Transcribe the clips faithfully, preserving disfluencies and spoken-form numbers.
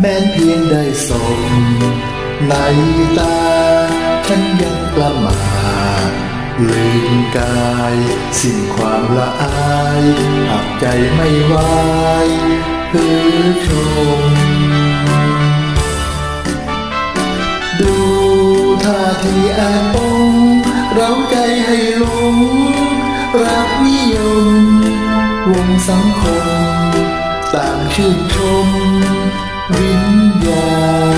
ม้นเพียงได้สมในตาฉันยังประมาทลืมกายสิ้นความละอายหากใจไม่ไหวเพื่อชมดูท่าทีอาปงเราใจให้หลงรักนิยมวงสังคมต่างชื่นชมวิญญา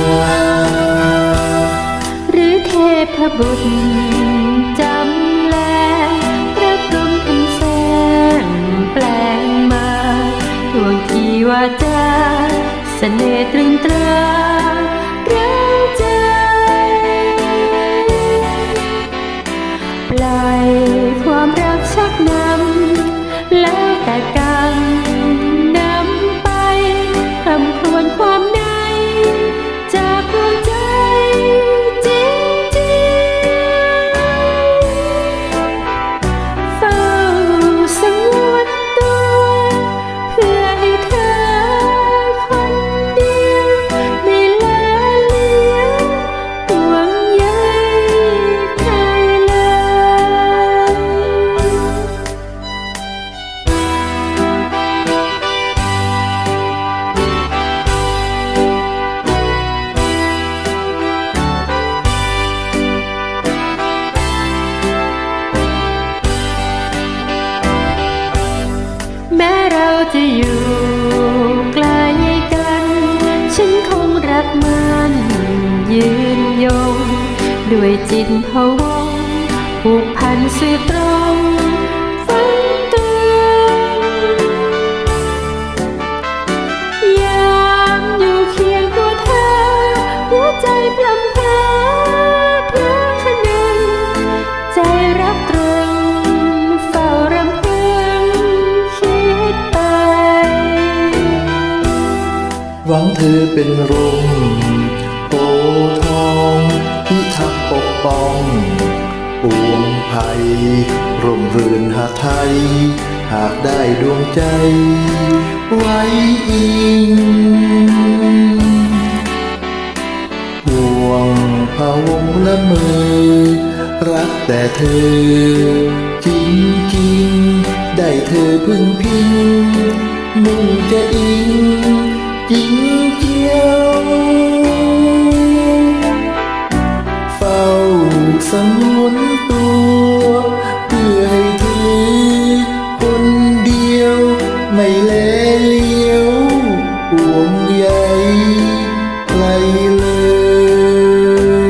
หรือเทพบุตรจำแลพระพรหมท่านแสงแปลงมาดวงที่ว่าจาเสน่ห์ตรึงตราเราใจปล่อยความรักชักนำแล้วแต่กรรมนำไปคำครวญความในจากดวงใจจริงจริงเฝ้าสงวนตัวเพื่อให้เธอคนเดียวไม่ละเลี้ยงห่วงใยใครเลยแม้เราจะอยู่ไกลกันฉันคงรักมันยืนยงด้วยจิตพะวงผูกพันสืบตรงฝังตัวยามอยู่เคียงตัวเธอหัวใจพลัมพลาเพราะคะนึงใจรักตรึงเฝ้ารำพึงคิดไปหวังเธอเป็นร่มโพทองพิทักษ์ปกป้องปวงภัยร่มรื่นหาไทยหากได้ดวงใจไว้อิงห่วงพะวงละเมอรักแต่เธอจริงจริงได้เธอพึ่งพิงมุ่งจะอิงจริงเจียวเฝ้าสงวนตัวเพื่อให้เธอคนเดียวไม่แลเลี้ยวห่วงใยใครเลย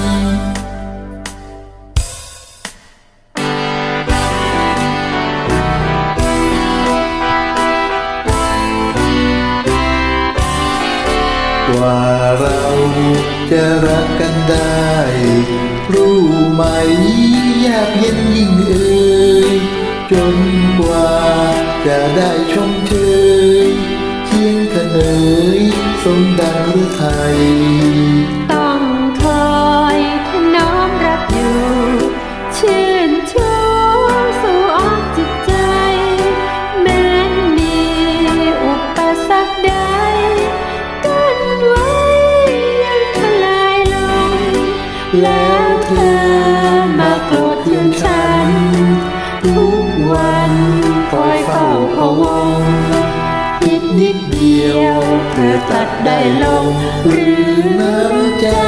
กว่าเราจะรักกันได้รู้ไหมยากเย็นยิ่งเอ่ยจนกว่าจะได้ชมเชยเคียงขนยสมดังฤทัยต้องคอยถนอมรับอยู่ชื่นชมสู่อ้อมจิตใจแม้มีอุปสรรคใดกั้นไว้ยังทลายลงแล้วเธอมาโกรธเคืองฉันทุกวันคอยเฝ้าพะวงคิดนิดเดียวเธอตัดได้ลงหรือน้ำใจ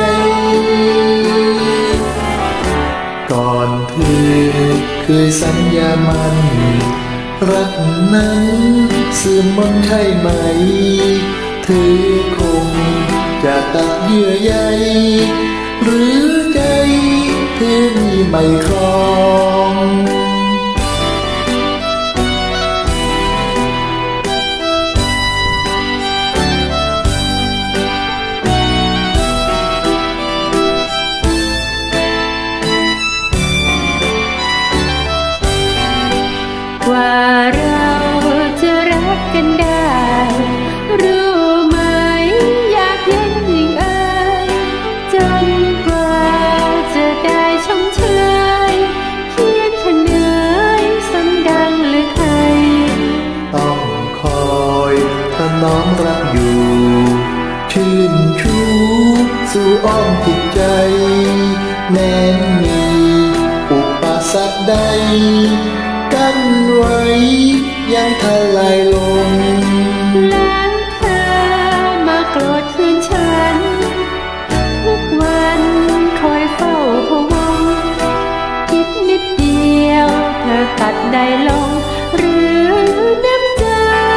ก่อนเธอเคยสัญญามันรักนั้นเสื่อมมนใช่ไหมเธอคงจะตัดเยื่อใยหรือใจเธอมีไม่ครองกว่าเราจะรักกันได้รู้ไหมอยากเย็นยิ่งเอ่ยจนกว่าจะได้ชมเชยเคียงขนึอ้อมจิตใจแม้นมีอุปสรรคใดกั้นไว้ยังทลายลงแล้วเธอมาโกรธคืนฉันทุกวันคอยเฝ้าพะวงคิดนิดเดียวเธอตัดได้ลงหรือน้ำใจ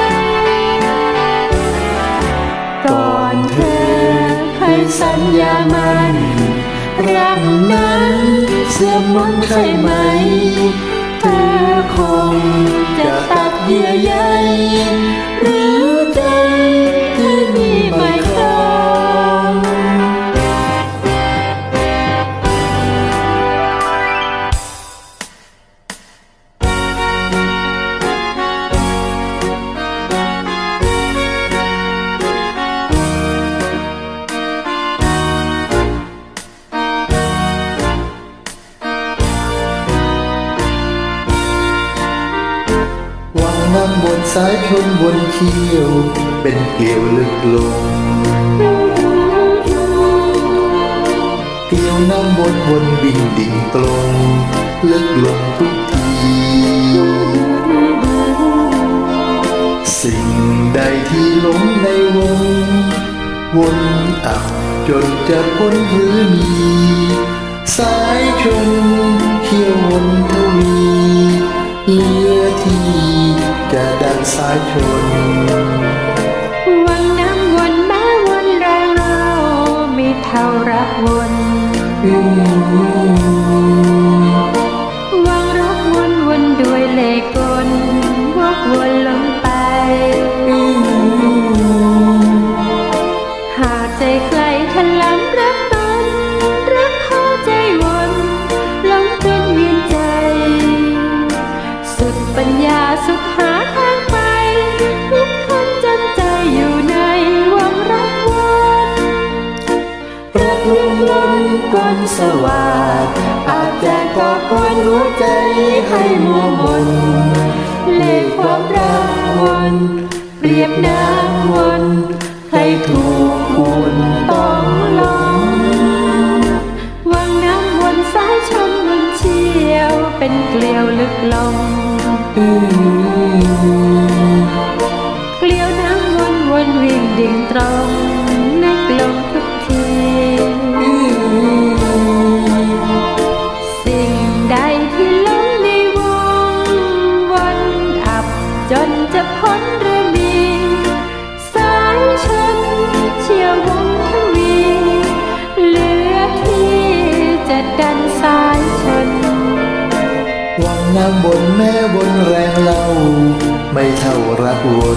ก่อนเธอเคยสัญญามันรักนั้นเสื่อมมนใช่ไหมเธอคงจะตัดเยื่อใยหรือใจที่มีไม่ครองน้ำบนสายชนบนเขี้ยวเป็นเกลียวลึกลงเกลียวน้ำบนบนบิ่งดิ่งตรงลึกลงทุกทีสิ่งใดที่หลงในวงวนอับจนจะพ้นหรือมีสายชนเขี้ยววนทวีเหลือที่จะดันสายชนวังน้ำวนแม้วนแรงเราไม่เท่ารักวนวังรักวนวนด้วยเล่ห์กลวกวนลงไปหากใจใครทะล้ำรักตนรักเข้าใจวนหลงจนเวียนใจสุดปัญญาสุดหาทางไปทุกคนจนใจอยู่ในวังรักวนรักลมลมกลมสว่างอาจจะก่อควรหัวใจให้มัวมนเล่ห์ความรักวนเปรียบน้ำวนให้ถูกคุณต้องหลงวังน้ำวนสายชนวนเชี่ยวเป็นเกลียวลึกลงเกลียวน้ำวนวนวิ่งดิ่งตรงนึกลงทุกทีสิ่งใดที่หลงในวงวนอับจนจะพ้นหรือมีสายชนเชี่ยววงทวีเหลือที่จะดันสายชนวังน้ำบนแม้บนแรงเล่าไม่เท่ารักวน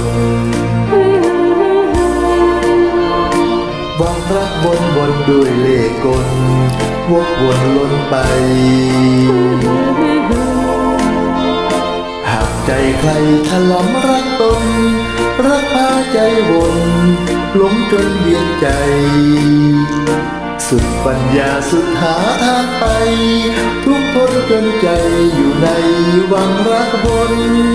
วังรักบนบนด้วยเล่ห์กลวกวนล้นไปหากใจใครถลำรักตนรักพาใจวนหลงจนเวียนใจสุดปัญญาสุดหาทางไปทุกทนจนใจอยู่ในวังรักวน